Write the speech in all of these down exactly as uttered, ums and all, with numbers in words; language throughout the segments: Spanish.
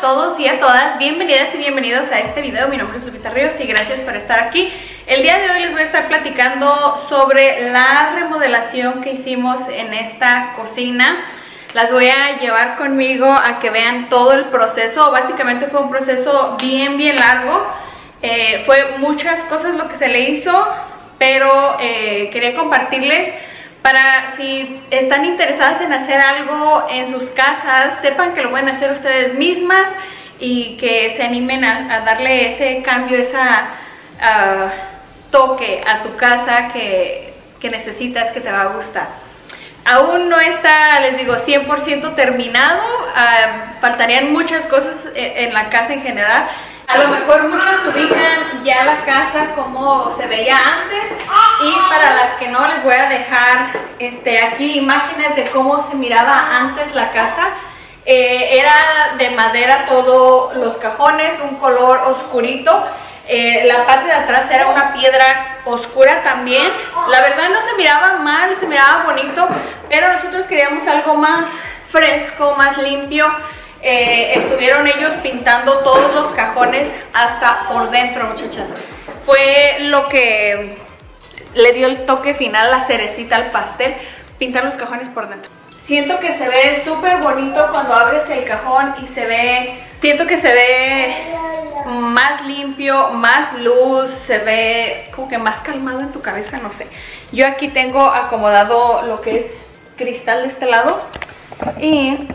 todos y a todas, bienvenidas y bienvenidos a este video. Mi nombre es Lupita Ríos y gracias por estar aquí. El día de hoy les voy a estar platicando sobre la remodelación que hicimos en esta cocina. Las voy a llevar conmigo a que vean todo el proceso. Básicamente fue un proceso bien bien largo, eh, fue muchas cosas lo que se le hizo, pero eh, quería compartirles para si están interesadas en hacer algo en sus casas, sepan que lo pueden hacer ustedes mismas y que se animen a, a darle ese cambio, ese uh, toque a tu casa que, que necesitas, que te va a gustar. Aún no está, les digo, cien por ciento terminado, uh, faltarían muchas cosas en, en la casa en general. A lo mejor muchos ubican ya la casa como se veía antes, y para las que no les voy a dejar este, aquí imágenes de cómo se miraba antes la casa. Eh, era de madera todos los cajones, un color oscurito. Eh, la parte de atrás era una piedra oscura también. La verdad no se miraba mal, se miraba bonito, pero nosotros queríamos algo más fresco, más limpio. Eh, estuvieron ellos pintando todos los cajones hasta por dentro, muchachas. Fue lo que le dio el toque final, la cerecita al pastel, pintar los cajones por dentro. Siento que se ve súper bonito cuando abres el cajón y se ve, siento que se ve más limpio, más luz, se ve como que más calmado en tu cabeza, no sé. Yo aquí tengo acomodado lo que es cristal de este lado y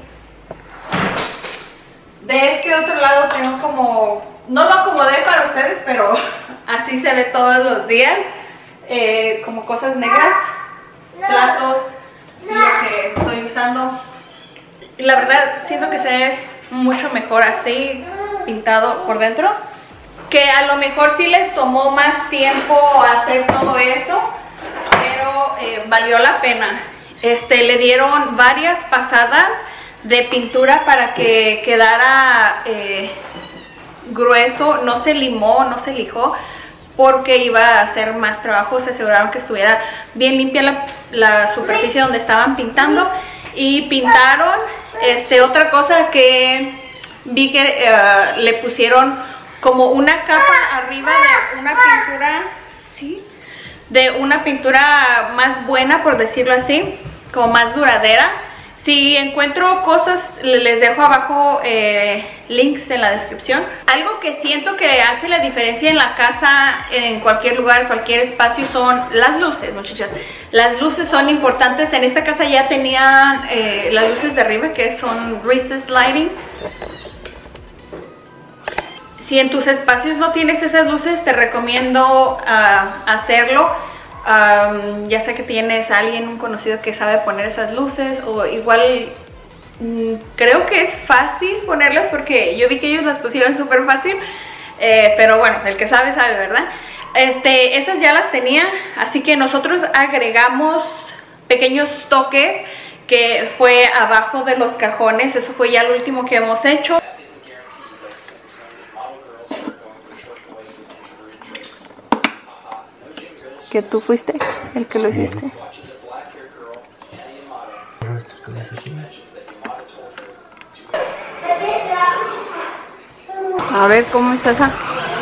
de este otro lado tengo como, no lo acomodé para ustedes, pero así se ve todos los días, eh, como cosas negras, platos, lo que estoy usando. Y la verdad siento que se ve mucho mejor así, pintado por dentro, que a lo mejor sí les tomó más tiempo hacer todo eso, pero eh, valió la pena. Este, le dieron varias pasadas de pintura para que quedara eh, grueso, no se limó, no se lijó, porque iba a hacer más trabajo. Se aseguraron que estuviera bien limpia la, la superficie donde estaban pintando, y pintaron este, otra cosa que vi que uh, le pusieron como una capa arriba de una pintura, ¿sí? De una pintura más buena, por decirlo así, como más duradera. Si encuentro cosas, les dejo abajo eh, links en la descripción. Algo que siento que hace la diferencia en la casa, en cualquier lugar, cualquier espacio, son las luces, muchachas. Las luces son importantes. En esta casa ya tenían eh, las luces de arriba, que son recessed lighting. Si en tus espacios no tienes esas luces, te recomiendo uh, hacerlo. Um, ya sé que tienes a alguien, un conocido que sabe poner esas luces, o igual mm, creo que es fácil ponerlas, porque yo vi que ellos las pusieron súper fácil, eh, pero bueno, el que sabe sabe, ¿verdad? Este, esas ya las tenía, así que nosotros agregamos pequeños toques, que fue abajo de los cajones. Eso fue ya lo último que hemos hecho. Que tú fuiste el que lo hiciste. A ver, ¿cómo es esa?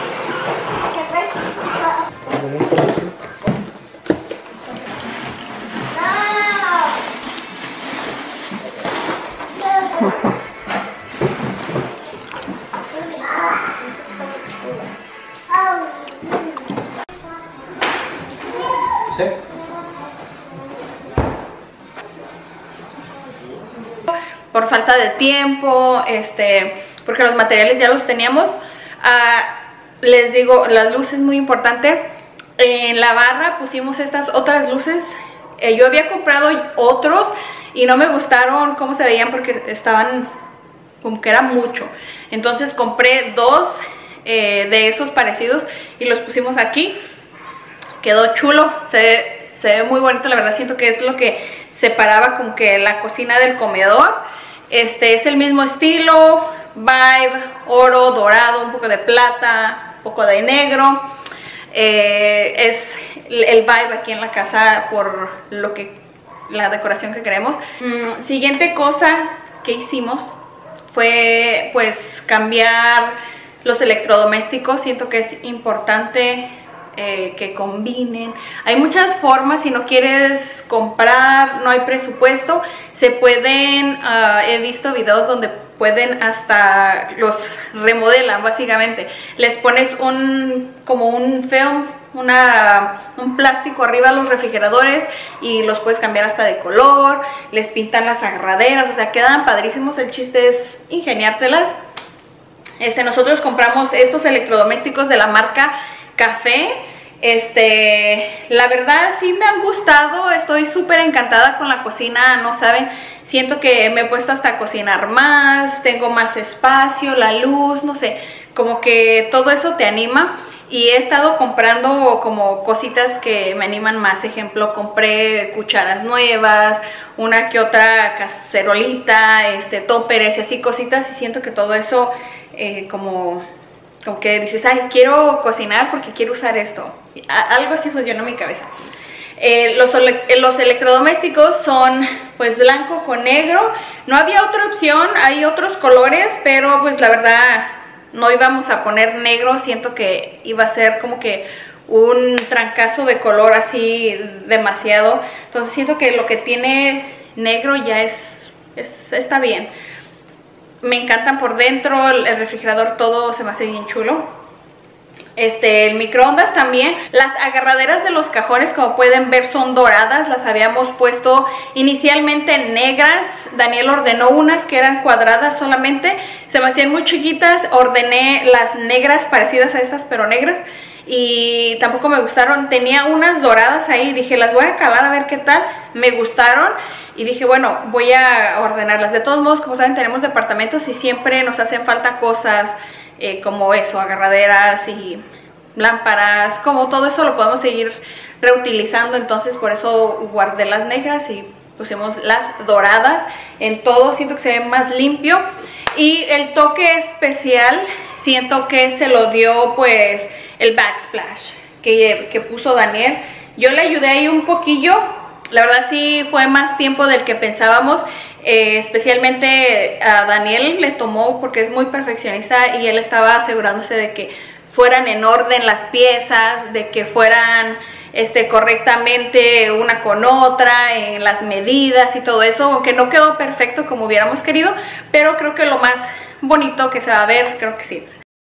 Por falta de tiempo, este, porque los materiales ya los teníamos. Uh, les digo, las luces muy importante. En la barra pusimos estas otras luces. Eh, yo había comprado otros y no me gustaron cómo se veían, porque estaban como que era mucho. Entonces compré dos eh, de esos parecidos y los pusimos aquí. Quedó chulo, se, se ve muy bonito. La verdad siento que es lo que separaba como que la cocina del comedor. Este es el mismo estilo, vibe, oro, dorado, un poco de plata, un poco de negro. Eh, es el vibe aquí en la casa por lo que la decoración que queremos. Mm, siguiente cosa que hicimos fue pues cambiar los electrodomésticos. Siento que es importante eh, que combinen. Hay muchas formas. Si no quieres comprar, no hay presupuesto, se pueden, uh, he visto videos donde pueden hasta los remodelan básicamente. Les pones un como un film, una, un plástico arriba a los refrigeradores y los puedes cambiar hasta de color, les pintan las agarraderas, o sea, quedan padrísimos. El chiste es ingeniártelas. Este, nosotros compramos estos electrodomésticos de la marca Café. Este, la verdad sí me han gustado, estoy súper encantada con la cocina, no saben, siento que me he puesto hasta a cocinar más, tengo más espacio, la luz, no sé, como que todo eso te anima. Y he estado comprando como cositas que me animan más. Ejemplo, compré cucharas nuevas, una que otra cacerolita, este, tóperes y así cositas. Y siento que todo eso eh, como, como que dices, ay, quiero cocinar porque quiero usar esto. Algo así funcionó en mi cabeza. Eh, los, los electrodomésticos son pues blanco con negro. No había otra opción, hay otros colores, pero pues la verdad no íbamos a poner negro. Siento que iba a ser como que un trancazo de color así demasiado. Entonces siento que lo que tiene negro ya es, es está bien. Me encantan por dentro, el refrigerador todo se me hace bien chulo. Este, el microondas también. Las agarraderas de los cajones, como pueden ver, son doradas. Las habíamos puesto inicialmente negras. Daniel ordenó unas que eran cuadradas solamente, se me hacían muy chiquitas. Ordené las negras parecidas a estas, pero negras, y tampoco me gustaron. Tenía unas doradas ahí, dije, las voy a calar a ver qué tal. Me gustaron y dije, bueno, voy a ordenarlas. De todos modos, como saben, tenemos departamentos y siempre nos hacen falta cosas. Eh, como eso, agarraderas y lámparas, como todo eso lo podemos seguir reutilizando. Entonces por eso guardé las negras y pusimos las doradas. En todo siento que se ve más limpio. Y el toque especial siento que se lo dio pues el backsplash que, que puso Daniel. Yo le ayudé ahí un poquillo. La verdad sí fue más tiempo del que pensábamos. Eh, especialmente a Daniel le tomó porque es muy perfeccionista y él estaba asegurándose de que fueran en orden las piezas, de que fueran este, correctamente una con otra, en las medidas y todo eso, aunque no quedó perfecto como hubiéramos querido, pero creo que lo más bonito que se va a ver, creo que sí.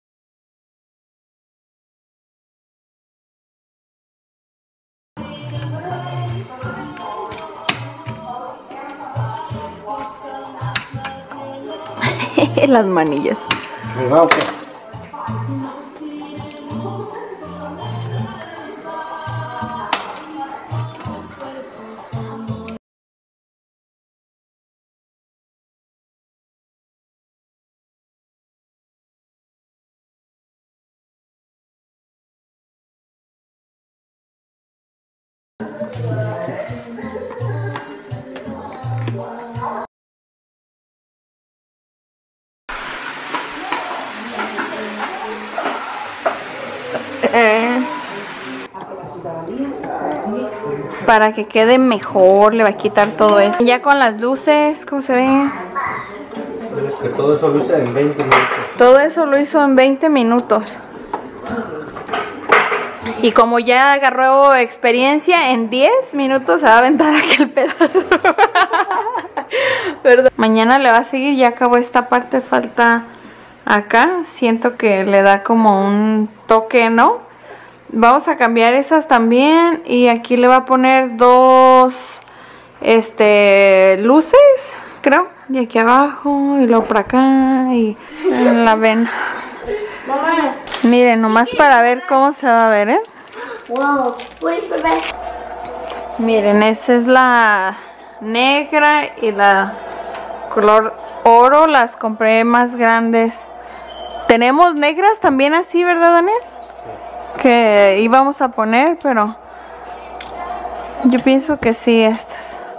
Las manillas. Eh, para que quede mejor le va a quitar todo eso. Ya con las luces, ¿cómo se ve? Que todo eso lo hizo en veinte minutos. Todo eso lo hizo en veinte minutos. Y como ya agarró experiencia, en diez minutos se va a aventar aquel pedazo. Perdón. Mañana le va a seguir, ya acabó esta parte, falta acá. Siento que le da como un toque, ¿no? Vamos a cambiar esas también. Y aquí le va a poner dos este luces, creo. Y aquí abajo, y luego por acá, y en la vena. Mamá. Miren, nomás para ver cómo se va a ver, ¿eh? Wow. Miren, esa es la negra y la color oro. Las compré más grandes. Tenemos negras también así, ¿verdad, Daniel? Que íbamos a poner, pero yo pienso que sí, estas.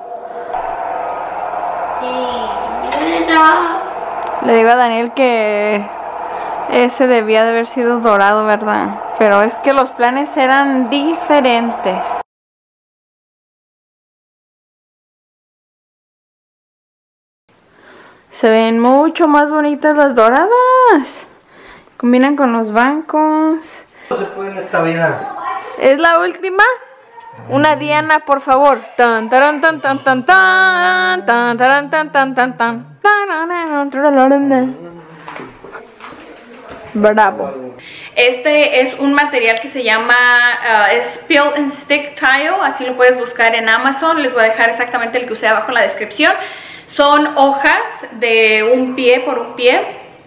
Sí. No. Le digo a Daniel que ese debía de haber sido dorado, ¿verdad? Pero es que los planes eran diferentes. Se ven mucho más bonitas las doradas. Combinan con los bancos. No se puede en esta vida. ¿Es la última? Una Diana, por favor. Tan tan tan tan tan tan tan tan tan tan tan tan. Bravo. Este es un material que se llama uh, Spill and Stick Tile. Así lo puedes buscar en Amazon. Les voy a dejar exactamente el que usé abajo en la descripción. Son hojas de un pie por un pie.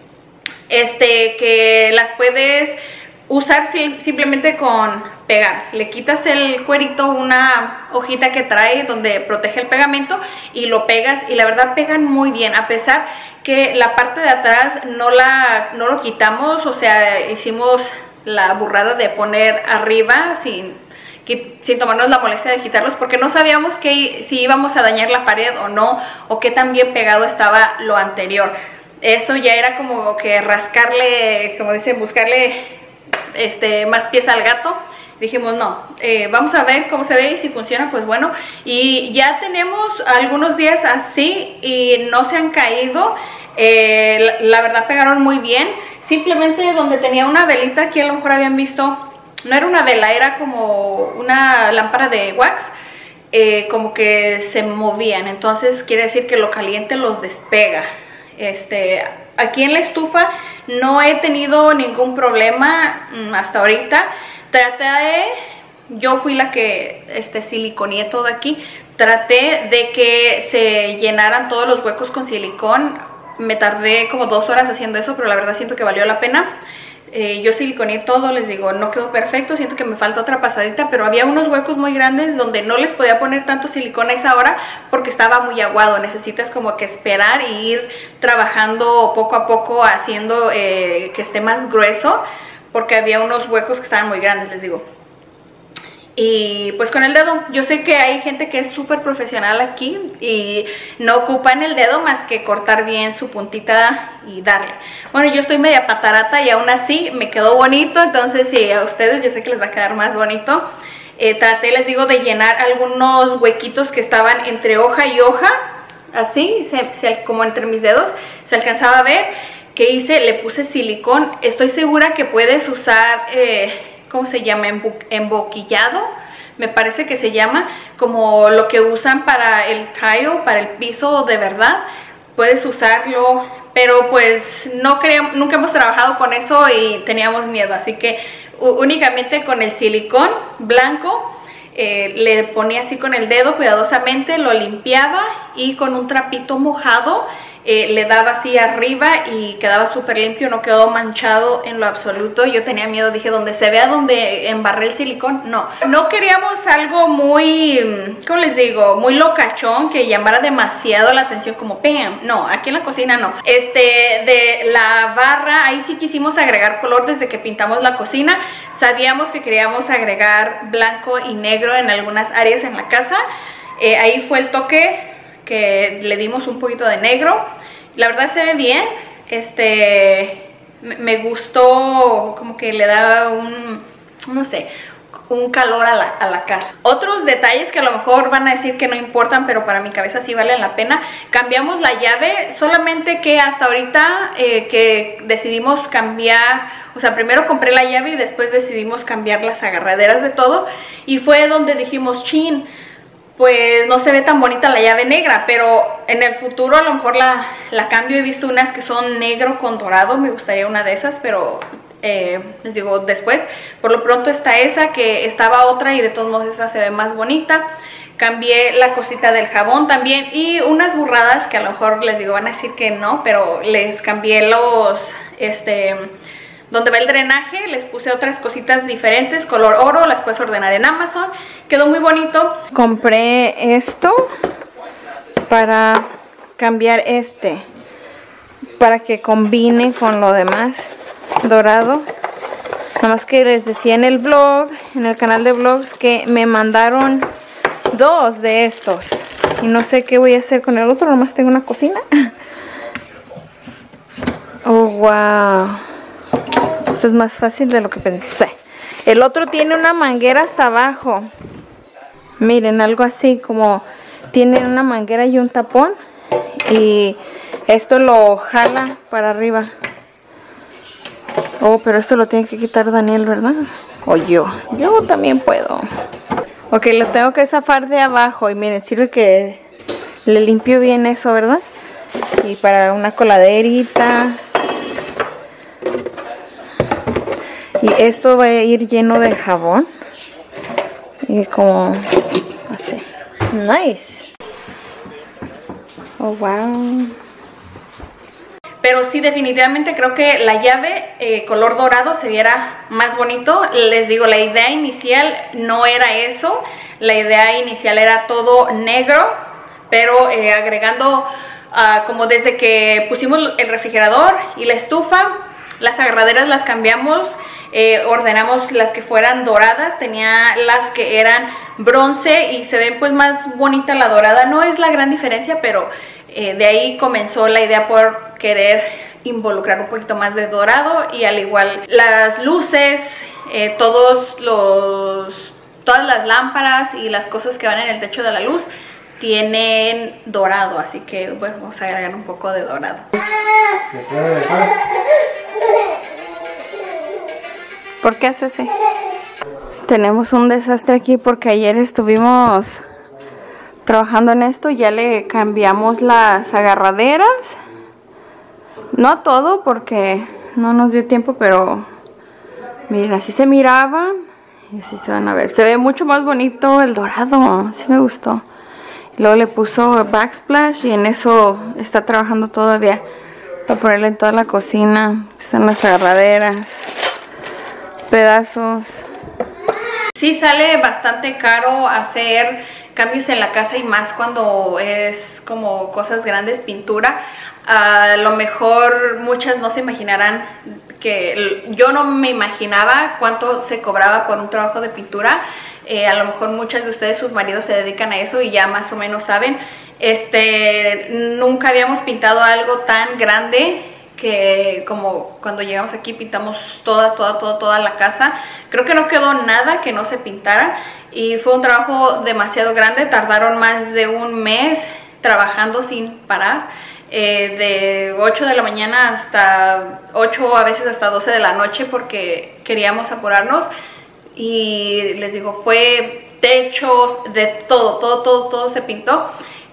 Este que las puedes usar simplemente con pegar. Le quitas el cuerito, una hojita que trae donde protege el pegamento y lo pegas, y la verdad pegan muy bien, a pesar que la parte de atrás no la no lo quitamos. O sea, hicimos la burrada de poner arriba sin, sin tomarnos la molestia de quitarlos, porque no sabíamos que, si íbamos a dañar la pared o no, o qué tan bien pegado estaba lo anterior. Esto ya era como que rascarle, como dicen, buscarle este, más pies al gato. Dijimos no, eh, vamos a ver cómo se ve y si funciona, pues bueno. Y ya tenemos algunos días así y no se han caído. eh, la, la verdad pegaron muy bien. Simplemente donde tenía una velita, aquí a lo mejor habían visto, no era una vela, era como una lámpara de wax. eh, como que se movían, entonces quiere decir que lo caliente los despega. Este, aquí en la estufa no he tenido ningún problema hasta ahorita. Traté de, yo fui la que este, siliconé todo aquí. Traté de que se llenaran todos los huecos con silicón. Me tardé como dos horas haciendo eso, pero la verdad siento que valió la pena. Eh, yo siliconé todo, les digo, no quedó perfecto, siento que me falta otra pasadita, pero había unos huecos muy grandes donde no les podía poner tanto silicón a esa hora porque estaba muy aguado. Necesitas como que esperar e ir trabajando poco a poco, haciendo eh, que esté más grueso, porque había unos huecos que estaban muy grandes, les digo. Y pues con el dedo, yo sé que hay gente que es súper profesional aquí y no ocupan el dedo más que cortar bien su puntita y darle. Bueno, yo estoy media patarata y aún así me quedó bonito, entonces sí, a ustedes yo sé que les va a quedar más bonito. Eh, traté, les digo, de llenar algunos huequitos que estaban entre hoja y hoja, así, se, se, como entre mis dedos, se alcanzaba a ver. ¿Qué hice? Le puse silicón. Estoy segura que puedes usar... Eh, ¿cómo se llama? Emboquillado, me parece que se llama, como lo que usan para el tile, para el piso de verdad. Puedes usarlo, pero pues no creemos, nunca hemos trabajado con eso y teníamos miedo, así que únicamente con el silicón blanco. Eh, le ponía así con el dedo cuidadosamente, lo limpiaba y con un trapito mojado eh, le daba así arriba y quedaba súper limpio, no quedó manchado en lo absoluto. Yo tenía miedo, dije, donde se vea donde embarré el silicón, no. No queríamos algo muy, ¿cómo les digo? Muy locachón, que llamara demasiado la atención, como ¡pam! No, aquí en la cocina no. Este, de la barra, ahí sí quisimos agregar color desde que pintamos la cocina. Sabíamos que queríamos agregar blanco y negro en algunas áreas en la casa. Eh, ahí fue el toque que le dimos, un poquito de negro. La verdad se ve bien. Este, me gustó, como que le da un, no sé, un calor a la, a la casa. Otros detalles que a lo mejor van a decir que no importan, pero para mi cabeza sí valen la pena. Cambiamos la llave, solamente que hasta ahorita eh, que decidimos cambiar, o sea, primero compré la llave y después decidimos cambiar las agarraderas de todo. Y fue donde dijimos, chin, pues no se ve tan bonita la llave negra, pero en el futuro a lo mejor la, la cambio. He visto unas que son negro con dorado, me gustaría una de esas, pero... Eh, les digo después. Por lo pronto está esa, que estaba otra y de todos modos esta se ve más bonita. Cambié la cosita del jabón también y unas burradas que a lo mejor les digo van a decir que no, pero les cambié los, este, donde va el drenaje, les puse otras cositas diferentes, color oro, las puedes ordenar en Amazon, quedó muy bonito. Compré esto para cambiar este, para que combine con lo demás dorado. Nada más que les decía en el vlog, en el canal de vlogs, que me mandaron dos de estos y no sé qué voy a hacer con el otro. Nomás tengo una cocina. Oh, wow, esto es más fácil de lo que pensé. El otro tiene una manguera hasta abajo, miren, algo así como tiene una manguera y un tapón, y Esto lo jala para arriba. Oh, pero esto lo tiene que quitar Daniel, ¿verdad? O yo. Yo también puedo. Ok, lo tengo que zafar de abajo. Y miren, sirve que le limpio bien eso, ¿verdad? Y para una coladerita. Y esto va a ir lleno de jabón. Y como así. Nice. Oh, wow. Pero sí, definitivamente creo que la llave eh, color dorado se viera más bonito. Les digo, la idea inicial no era eso. La idea inicial era todo negro, pero eh, agregando, uh, como desde que pusimos el refrigerador y la estufa, las agarraderas las cambiamos, eh, ordenamos las que fueran doradas. Tenía las que eran bronce y se ven pues más bonita la dorada. No es la gran diferencia, pero eh, de ahí comenzó la idea por querer involucrar un poquito más de dorado. Y al igual las luces, eh, todos los todas las lámparas y las cosas que van en el techo de la luz tienen dorado, así que bueno, vamos a agregar un poco de dorado. ¿Por qué haces ese? Tenemos un desastre aquí porque ayer estuvimos trabajando en esto. Ya le cambiamos las agarraderas. No todo porque no nos dio tiempo, pero miren, así se miraban y así se van a ver. Se ve mucho más bonito el dorado, sí me gustó. Luego le puso backsplash y en eso está trabajando todavía para ponerle en toda la cocina. Están las agarraderas, pedazos. Sí sale bastante caro hacer cambios en la casa y más cuando es como cosas grandes, pintura. A lo mejor muchas no se imaginarán que yo no me imaginaba cuánto se cobraba por un trabajo de pintura. Eh, a lo mejor muchas de ustedes, sus maridos se dedican a eso y ya más o menos saben. Este, nunca habíamos pintado algo tan grande que como cuando llegamos aquí pintamos toda, toda, toda, toda la casa. Creo que no quedó nada que no se pintara y fue un trabajo demasiado grande. Tardaron más de un mes trabajando sin parar, eh, de ocho de la mañana hasta ocho, a veces hasta doce de la noche, porque queríamos apurarnos. Y les digo, fue techos, de todo, todo, todo, todo se pintó.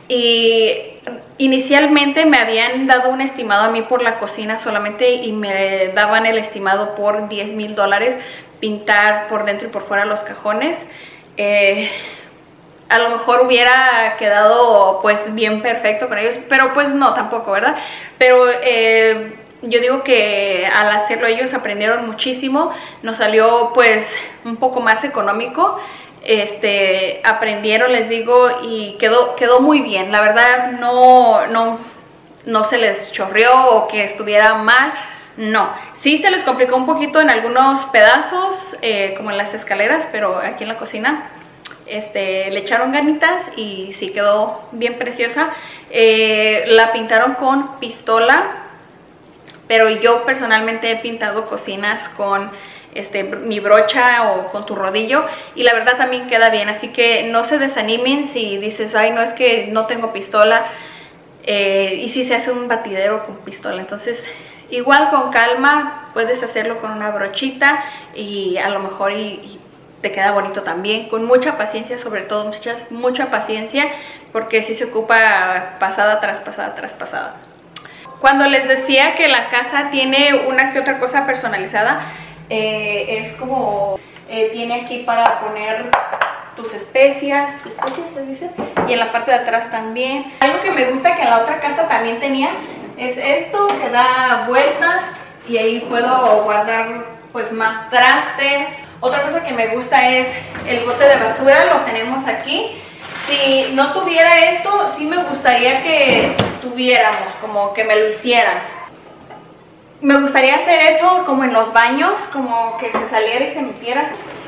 Y inicialmente me habían dado un estimado a mí por la cocina solamente y me daban el estimado por diez mil dólares pintar por dentro y por fuera los cajones. Eh, a lo mejor hubiera quedado pues bien perfecto con ellos, pero pues no tampoco, ¿verdad? Pero eh, yo digo que al hacerlo ellos aprendieron muchísimo. Nos salió pues un poco más económico. Este, aprendieron, les digo, y quedó, quedó muy bien. La verdad no, no, no se les chorreó o que estuviera mal. No, sí se les complicó un poquito en algunos pedazos, eh, como en las escaleras, pero aquí en la cocina este, le echaron ganitas y sí quedó bien preciosa. Eh, la pintaron con pistola, pero yo personalmente he pintado cocinas con Este, mi brocha o con tu rodillo y la verdad también queda bien, así que no se desanimen si dices, ay, no, es que no tengo pistola, eh, y si se hace un batidero con pistola. Entonces igual con calma puedes hacerlo con una brochita y a lo mejor y, y te queda bonito también, con mucha paciencia, sobre todo muchachas, mucha paciencia, porque si se ocupa pasada tras pasada tras pasada. Cuando les decía que la casa tiene una que otra cosa personalizada, Eh, es como eh, tiene aquí para poner tus especias, especias se dice, y en la parte de atrás también. Algo que me gusta que en la otra casa también tenía es esto que da vueltas y ahí puedo guardar pues más trastes. Otra cosa que me gusta es el bote de basura, lo tenemos aquí. Si no tuviera esto, sí me gustaría que tuviéramos, como que me lo hicieran. Me gustaría hacer eso como en los baños, como que se saliera y se metiera.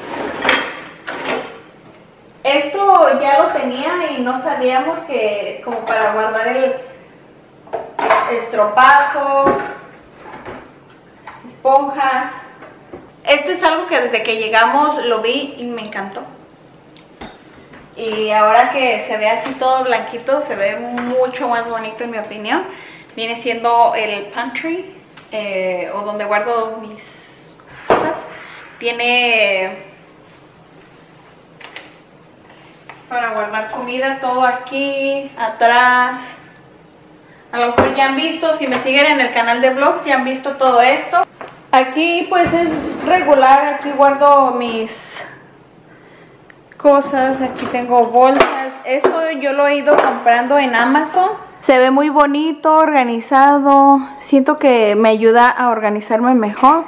Esto ya lo tenía y no sabíamos que como para guardar el estropajo, esponjas. Esto es algo que desde que llegamos lo vi y me encantó. Y ahora que se ve así todo blanquito, se ve mucho más bonito en mi opinión. viene siendo el pantry, eh, o donde guardo mis cosas. Tiene para guardar comida, todo aquí atrás. A lo mejor ya han visto, si me siguen en el canal de vlogs, ya han visto todo esto. Aquí pues es regular, aquí guardo mis cosas, aquí tengo bolsas. Esto yo lo he ido comprando en Amazon. Se ve muy bonito, organizado. Siento que me ayuda a organizarme mejor.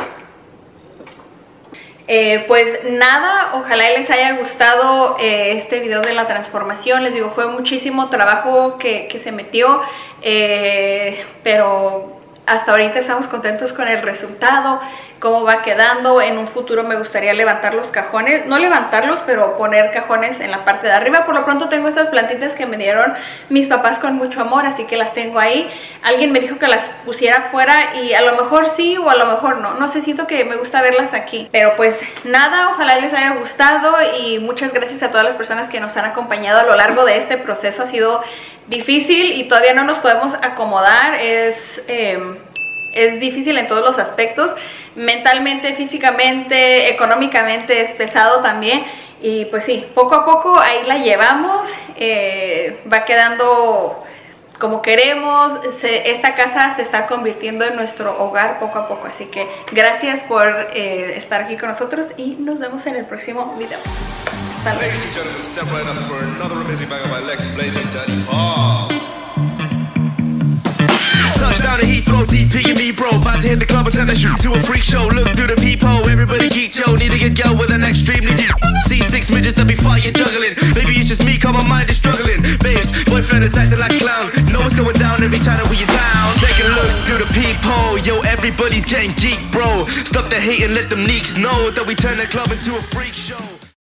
Eh, pues nada, ojalá les haya gustado eh, este video de la transformación. Les digo, fue muchísimo trabajo que, que se metió, eh, pero hasta ahorita estamos contentos con el resultado, cómo va quedando. En un futuro me gustaría levantar los cajones, no levantarlos, pero poner cajones en la parte de arriba. Por lo pronto tengo estas plantitas que me dieron mis papás con mucho amor, así que las tengo ahí. Alguien me dijo que las pusiera afuera y a lo mejor sí o a lo mejor no, no sé, siento que me gusta verlas aquí. Pero pues nada, ojalá les haya gustado y muchas gracias a todas las personas que nos han acompañado a lo largo de este proceso. Ha sido difícil y todavía no nos podemos acomodar, es, eh, es difícil en todos los aspectos, mentalmente, físicamente, económicamente es pesado también. Y pues sí, poco a poco ahí la llevamos, eh, va quedando como queremos. Se, esta casa se está convirtiendo en nuestro hogar poco a poco, así que gracias por eh, estar aquí con nosotros y nos vemos en el próximo video. Hasta luego. Touchdown to Heathrow, D P and me, bro. About to hit the club and turn the shoot to a freak show. Look through the peephole, everybody geek, yo. Need to get girl with an extremely deep. See six midgets that be fighting, juggling. Maybe it's just me, cause my mind is struggling. Babes, boyfriend is acting like a clown. Know what's going down every time that we are down. Take a look through the peephole, yo. Everybody's getting geek, bro. Stop the hate and let them neeks know that we turn the club into a freak show.